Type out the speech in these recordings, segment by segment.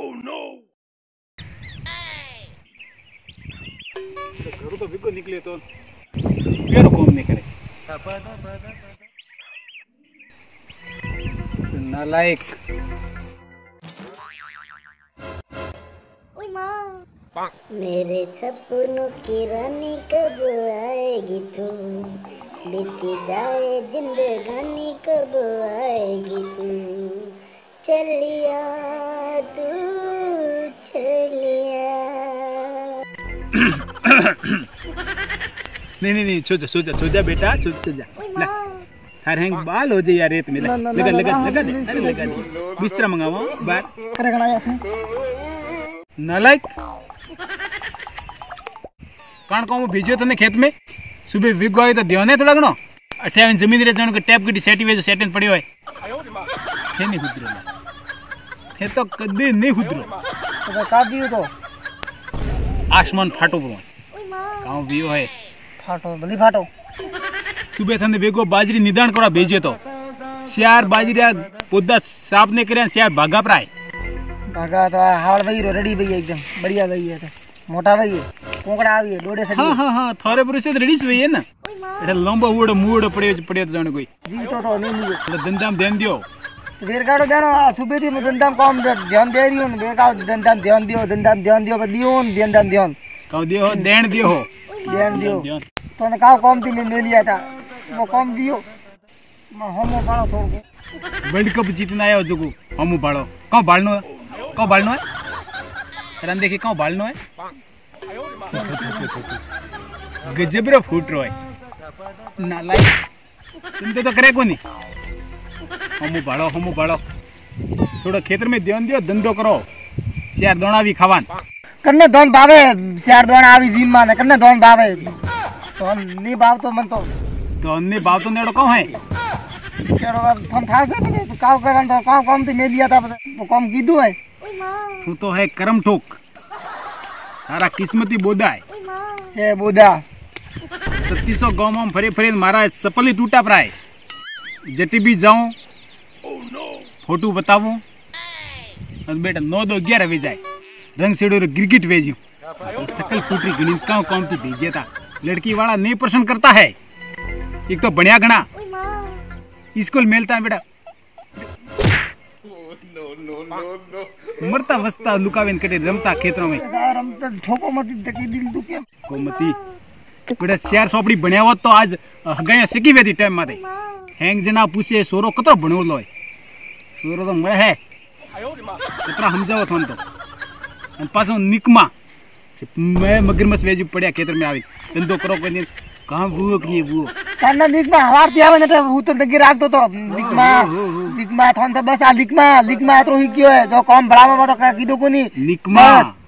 घर तो बिल्कुल निकले तो पेड़ कौन नहीं करे नालायक। मेरे सपनों की रानी कब आएगी तू, बीती जाए जिंदगानी कब आएगी तू, चलिया तू चलिया। नहीं सो जा बेटा सो जा। थार हैंग बाल हो जाए यार रेत में लगा दे बिस्तर मंगाओ बात करेगा यार नालायक। कान को भेजियो तने खेत में सुबह विग गयो तो ध्यान है थोड़ा गणो 28 जमीन रे जण के टैप गटी सेटी वे सेटन पड़ियो है थे नहीं गुजरो थे तो कदी नहीं गुजरो तो का दियो तो आसमान फाटो बो गांव बियो है फाटो भली फाटो। सुबह थने बेगो बाजरी निदान करा भेजियो तो श्यार बाजरी पोदा साफ ने करे श्यार भागा प्राय भागा तो हाड़ भाई रेडी भाई एकदम बढ़िया भाई है तो मोटा भाई है कोकड़ा आवी है डोडे से। हां थारे पर से रेडी से है ना एटा लंबा उड़ मूड पड़े तो जाने कोई जी तो नहीं मुझे धंधाम ध्यान दियो वेरगाड़ो जानो सुबह थी धंधाम कम ध्यान दे रही हूं वेरगाड़ो धंधाम ध्यान दियो पर ध्यान कहो दियो देन दियो तो ने काव कम थी ले लिया था वो कम दियो हम बाड़ो थोड़ वर्ल्ड कप जीतना आयो जगू हम बाड़ो कौ बाळनो है रन देखी कौ बाळनो है गजबरा फूट रो है नालायक तुम तो करे कोनी हम बाड़ो थोड़ा खेतर में ध्यान दियो धंधो करो शेर दोना भी खावान कन्ने दोन बावे शेर दोना आवी जिम माने कन्ने दोन बावे तो नी बाव तो मन तो ने बाव तो नेड़ो कौ है केड़ो हम था से तो काव करन तो काव कम थी ले लिया था वो कम कीधु है तू तो है करम ठोक तारा किस्मती बोदा है बोदा 3600 गांव में फरे मारा सपल ही टूटा प्राय जटी भी जाऊं फोटो बताऊं बेटा 9 2 11 वे जाए रंग सेड़ो गिरगिट भेजू सकल फूटरी गणी काम काम थी भेजे था लड़की वाला नहीं प्रश्न करता है एक तो बढ़िया गणा स्कूल मेलता है बेटा मरता वस्ता लुकावेन कटे रमता खेतरों में रमता ठोको मती तकी दिल दुखे को मती बेटा शेर सोपड़ी बन्या होत तो आज गया सकी वेदी टाइम माते हैंग जना पूछे सोरो कतो बणो लोय सोरो तो मरे है कतरा समझावो थोन तो अन पासो निकमा मैं मगरमच्छ वेजू पड़या खेतर में आवी धंधो करो कोनी कहां बुओ कि बुओ काना निकमा हवारती आवे ने वो तो दगी राख दो तो निकमा थोन तो बस आ निकमा तो ही क्यों है जो कम बराबर तो कीदो कोनी निकमा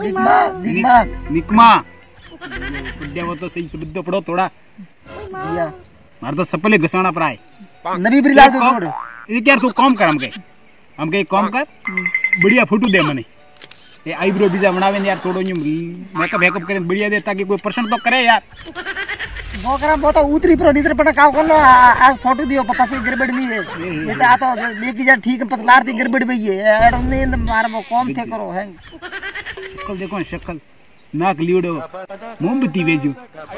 पड्या वो तो सही शब्द पड़ो थोड़ा दिया मार तो सपले घसाना प्राय नबी ब्रिला जो छोड़ ये क्या तू काम कर हम के काम कर बढ़िया फोटो दे मने ये आईब्रो बीजा बनावे यार थोड़ो मेकअप करे बढ़िया दे ताकि कोई प्रश्न तो करे यार वो करा वो तो उतरी पर नितर पर का कोन आ फोटो दियो पापा से गड़बड़ नहीं है ये तो आ तो लेके जा ठीक पतलार थी गड़बड़ भई है एडम ने मार वो कम थे करो है शक्ल देखो शक्ल नाक लियोड़ो मोमबत्ती भेजू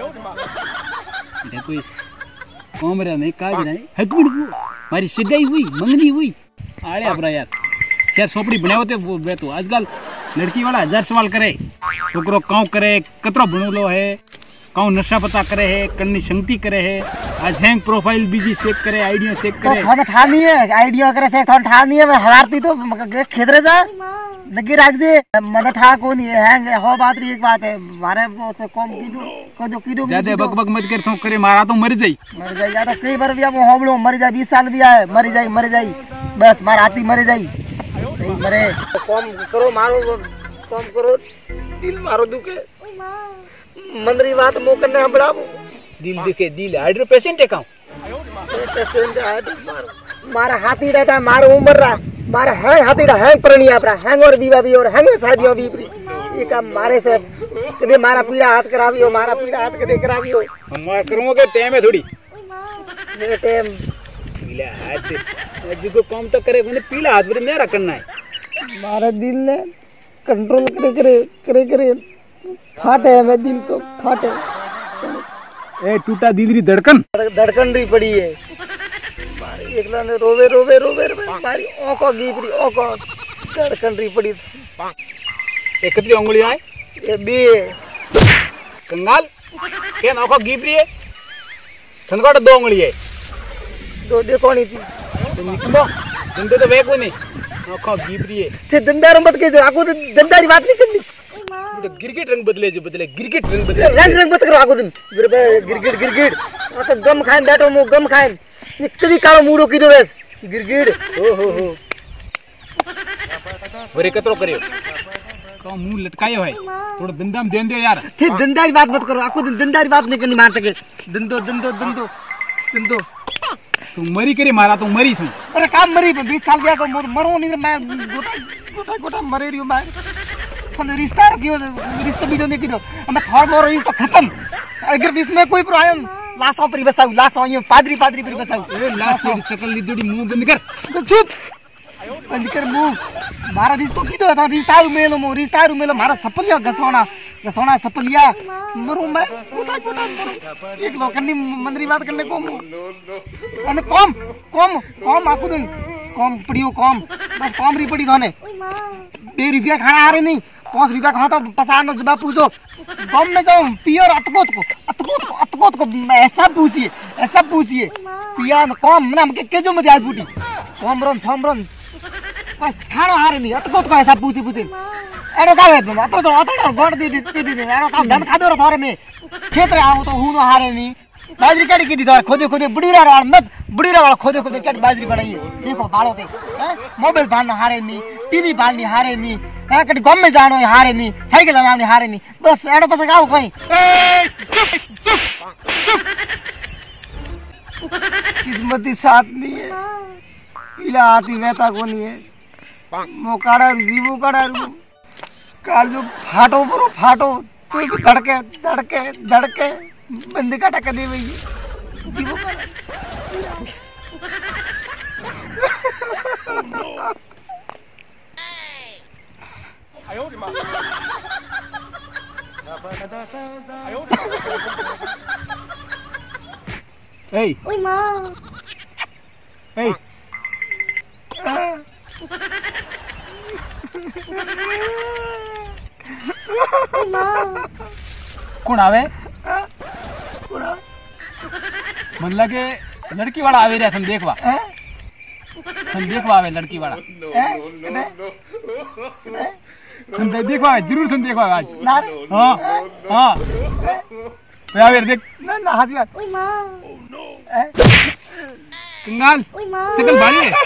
देखो कोमरा नहीं का भी नहीं हकबड़ मारी सगाई हुई मंगनी हुई आरे अपरा यार शेर सोपड़ी बनावते वो तो आजकल लड़की वाला 1000 सवाल करे छोकरो काउ करे कतरो भणुलो है काउ नशा पता करे है कन्नी संगति करे है आज हैंग प्रोफाइल बीजी चेक करे आईडिया चेक करे तो थाने ठा नहीं है आईडिया करे से थाने ठा नहीं है हवारती तो खेतरे जा लगी राख दे मद ठा को नहीं है हैंग हो बात री एक बात है मारे वो तो कम कीदो ज्यादा बकबक मत कर तो करे मारा तो मर जाई या तो कई बार भी वो होबलो मर जाए 20 साल भी आए मर जाई बस मार आती मर जाई नहीं मरे कम करो मारो कम करो दिल मारो दुखे मंदरी बात मो करने हबड़ाबो दिल दुखे दिल हार्ट पेशेंट है काऊ पेशेंट हार्ट मारा हाथी रहता मारो उम्र रहा मारा है हाथी रहा है प्रणिया अपना हैंग और बीवा भी और हैंग शादियों भी ये काम मारे से कदे मारा पीड़ा हाथ करावियो मारा पीड़ा हाथ कदे करावियो हम करूंगा टाइम है थोड़ी मेरे टाइम पीला हाथ जो काम तो करे मैंने पीला हाथ पर मेरा करना है मारा दिल ने कंट्रोल करे करे करे करे फाटे है मैं दिल तो फाटे ए टूटा दिल री धड़कन धड़कन रही पड़ी है मारी एकला ने रोवे रोवे रोवे रोवे मारी ओको गीपरी ओको धड़कन रही पड़ी ए कितनी उंगली आए ये बे कंगाल के नौको गीपरी है थनकोट 2 उंगली है दो देखो नहीं थी तो निकलो दंदे तो वे कोई नहीं नौको गीपरी है थे दंदार मत के जो आको तो दंदारी बात नहीं करनी तो गिरगिट रंग बदले जो बदले गिरगिट रंग बदले रंग मत करो आको दिन गिरगिट गिरगिट तो गम खाइन बैठो मु गम खाइन कदी कालो मूडो कीधो बस गिरगिट हो बरे कतरो करियो तो मुंह लटकायो है थोड़ा दंदा में देन दो यार थे दंदारी बात मत करो आको दिन दंदारी बात नहीं करनी मार तके दंदो दंदो दंदो दंदो तू मरी करे मारा तो मरी तू अरे काम मरी 20 साल गया तो मरो नहीं मैं गोटा गोटा गोटा मरे रही हूं मैं फोन रिश्ता क्यों रिश्ता भी जो नहीं किदो मैं थोड़ मोर रही तो खत्म अगर बीच में कोई प्रॉब्लम लाशों पर बसाऊ लाशों ये पादरी पादरी पर बसाऊ ए लाश से शकल ली दोड़ी मुंह बंद कर चुप बंद कर मुंह मारा रिश्तो किदो था रिश्तारू मेलो मारा सपलिया घसोना घसोना सपलिया मरू मैं गोटा गोटा मरू एक लोकनी मंदरी बात करने को अने कम कम कम आकू दिन कम पड़ियो कम बस कम री पड़ी थाने 2 रुपया खाना आ रहे नहीं 5 रुपया खाता पसानो जब पूछो गम में जाऊं पियर अतकोत को ऐसा पूछिए पिया कम ना हमके के जो मत आज बूटी कम रन बस खाना आ रहे नहीं अतकोत को ऐसा पूछे एड़ो का है तो गोड़ दे एड़ो का धन खा दो थारे में खेत रे आऊं तो हूं तो हारे नहीं बाजरी काटी की दी थारे खोदे बुढ़ीरा वाला खोदे कट बाजरी बनाई देखो बालो दे मोबाइल भालना हारे नहीं टीवी भालनी हारे नहीं है कट गम में जानो हारे नहीं साइकिल चलानी हारे नहीं बस एड़ो पस गाओ कहीं किस्मती साथ नहीं है पीला हाथी वहता को नहीं है मो काड़ा जीवो काड़ा काल जो फाटो तो भी धड़के बंद काटा कर दे भाई जीवो काड़ा ए ओए मां ए कौन आवे मन लगे लड़की वाला आवे रे देखवा आवे लड़की वाला देखवा जरूर देखवा आज हाँ हाँ आवे देख ना हंसी बात ओए मां कंगाल ओए मां शकल भारी है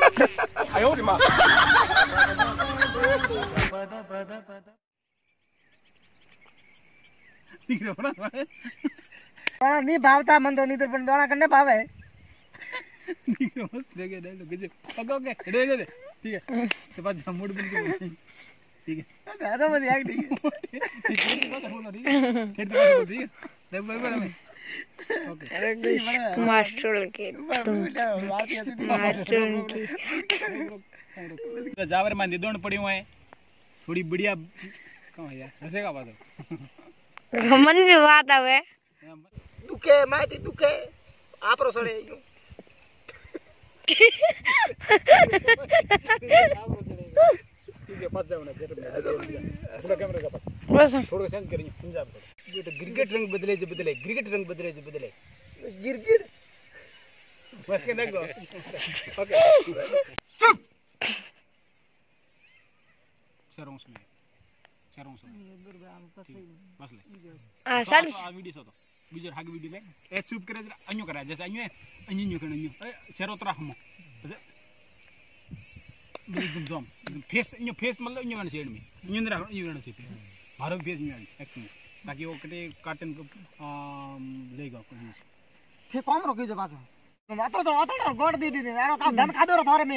नहीं भावता मन तो नहीं पण दोना करने भावे मस्त लगे डायलॉग गजब ओके दे ठीक है तो बाद मूड बन के ठीक है दादा मत यार ठीक है ओके मास्टर के जावर में निदोण पड़ियो है थोड़ी बढ़िया कहां है यार हंसेगा बात मन में बात आवे दुखे माटी दुखे आप रो सड़े यूं ठीक है पास जाओ ना पूरा कैमरा का पास बस थोड़ा सेंस करिए समझा ये तो गिरगिट रंग बदले गिरगिट ओके देखो ओके चुप शरों से बस ले आ सर आ वीडियो सो तो बीजर हाग वीडियो ले ए चुप करे जरा अन्यो करा जैसे अन्यो अन्यो शरो तरा हम एकदम जम फेस अन्यो फेस मतलब अन्यो वाला साइड में अन्यो अंदर अन्यो वाला साइड मारो फेस में एक्टिंग ताकि वो कटे काटन को लेगा कोई थे कौन रोके जो बात तो गोड़ दे एड़ो का धन खा दो रे थारे में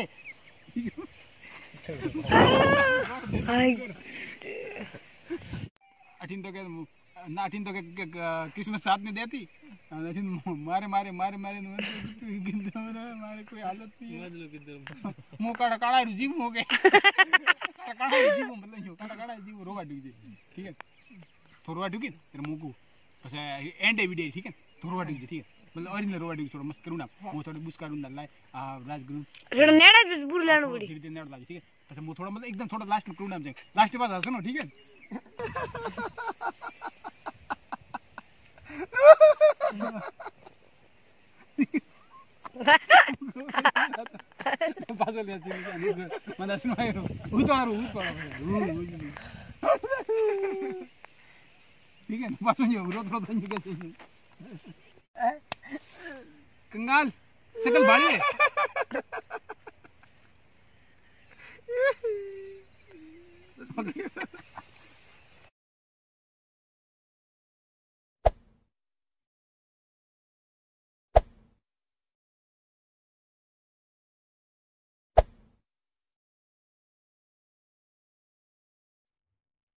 अठीन तो के ना अठीन तो के किस्मत साथ नहीं देती अठीन मारे मारे कोई हालत नहीं है मुंह काड़ा काड़ा जीव हो गए टकाड़ा जीव मतलब यो टकाड़ा जीव रोवा डूजे ठीक है थोरवा डूगे तेरे मुंह को बस एंड एविडे ठीक है थोरवा डूजे ठीक है मतलब ओरिजिनल रोवा डूगे थोड़ा मस्त करूँ ना वो थोड़ा बुश करूँ ना लाइक राजगुरु थोड़ा नेड़ा से बुर लेना पड़ी धीरे धीरे नेड़ लागे ठीक है बस वो थोड़ा मतलब एकदम थोड़ा लास्ट में करूँ ना लास्ट के बाद हंसो ना ठीक है पास ले आती है मतलब सुनायो उतारो ठीक है पास में रोड रोड नहीं के कंगाल सकल भाड़ी है ओके